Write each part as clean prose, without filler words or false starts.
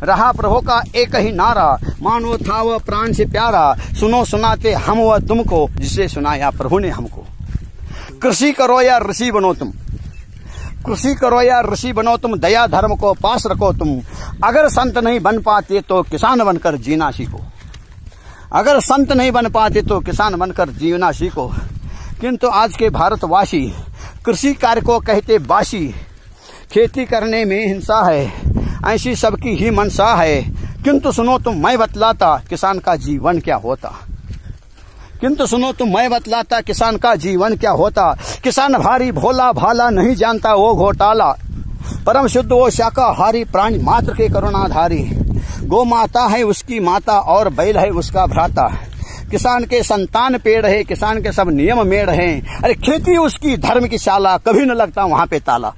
रहा प्रभु का एक ही नारा, मानो था वह प्राण से प्यारा, सुनो सुनाते हम वह तुमको, जिसे सुनाया प्रभु ने हमको। कृषि करो या ऋषि बनो तुम, कृषि करो या ऋषि बनो तुम, दया धर्म को पास रखो तुम। अगर संत नहीं बन पाते तो किसान बनकर जीना सीखो, अगर संत नहीं बन पाते तो किसान बनकर जीना सीखो। किंतु आज के भारतवासी कृषि कार्य को कहते बासी, खेती करने में हिंसा है, ऐसी सबकी ही मनसा है। किंतु सुनो तुम मैं बतलाता किसान का जीवन क्या होता, किंतु सुनो तुम मैं बतलाता किसान का जीवन क्या होता। किसान भारी भोला भाला नहीं जानता वो घोटाला, परम शुद्ध वो शाकाहारी प्राणी मात्र के करुणाधारी। गौ माता है उसकी माता और बैल है उसका भ्राता, किसान के संतान पेड़ है, किसान के सब नियम मेड़ हैं। अरे खेती उसकी धर्म की शाला, कभी न लगता वहां पे ताला,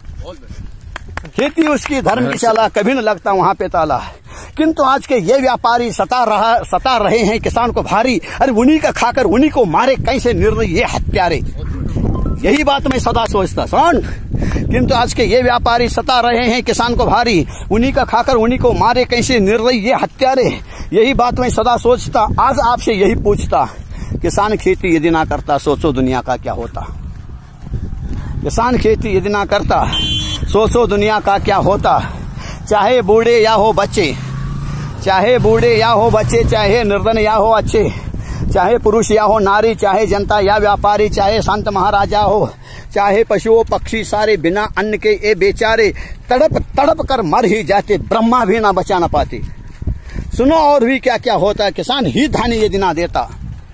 खेती उसकी धर्म की शाला, कभी न लगता वहां पे ताला। किंतु आज के ये व्यापारी सता रहे हैं किसान को भारी, अरे उन्हीं का खाकर उन्हीं को मारे कैसे निर्णय ये हत्यारे। यही बात मैं सदा सोचता सुन, किंतु आज के ये व्यापारी सता रहे हैं किसान को भारी, उन्हीं का खाकर उन्हीं को मारे कैसे निर्णय ये हत्यारे। यही बात मैं सदा सोचता, आज आपसे यही पूछता, किसान खेती यदि ना करता सोचो दुनिया का क्या होता। किसान खेती यदि ना करता सोचो दुनिया का क्या होता। चाहे बूढ़े या हो बच्चे, चाहे बूढ़े या हो बच्चे, चाहे निर्धन या हो अच्छे, चाहे पुरुष या हो नारी, चाहे जनता या व्यापारी, चाहे संत महाराजा हो, चाहे पशुओं पक्षी सारे बिना अन्न के ये बेचारे तड़प तड़प कर मर ही जाते, ब्रह्मा भी ना बचा ना पाते। सुनो और भी क्या क्या होता, किसान ही धान्य यदि ना देता।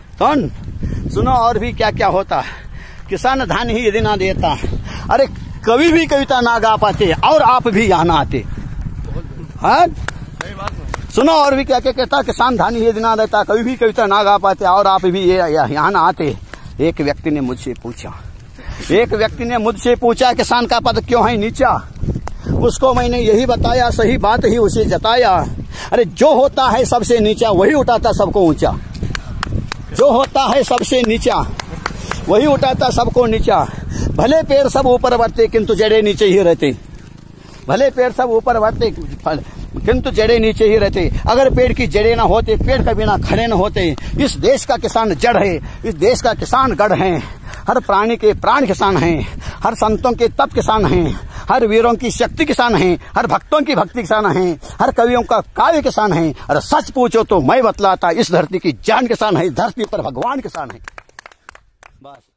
सुनो और भी क्या क्या होता, किसान धान्य ही यदि ना देता। अरे कभी भी कविता ना गा पाते और आप भी यहाँ ना आते। हाँ सुनो और भी क्या क्या कहता, किसान धान्य यदि ना देता, कभी भी कविता ना गा पाते और आप भी यहाँ ना आते। एक व्यक्ति ने मुझसे पूछा, एक व्यक्ति ने मुझसे पूछा किसान का पद क्यों है नीचा। उसको मैंने यही बताया, सही बात ही उसे जताया। अरे जो होता है सबसे नीचा वही उठाता सबको ऊंचा, जो होता है सबसे नीचा वही उठाता सबको नीचा। भले पेड़ सब ऊपर बढ़ते किंतु जड़े नीचे ही रहते, भले पेड़ सब ऊपर बढ़ते किंतु जड़े नीचे ही रहते। अगर पेड़ की जड़े ना होते पेड़ कभी ना खड़े न होते। इस देश का किसान जड़ है, इस देश का किसान गढ़ है। हर प्राणी के प्राण किसान हैं, हर संतों के तप किसान हैं, हर वीरों की शक्ति किसान हैं, हर भक्तों की भक्ति किसान हैं, हर कवियों का काव्य किसान है। और सच पूछो तो मैं बतलाता इस धरती की जान किसान है, इस धरती पर भगवान किसान है। बस।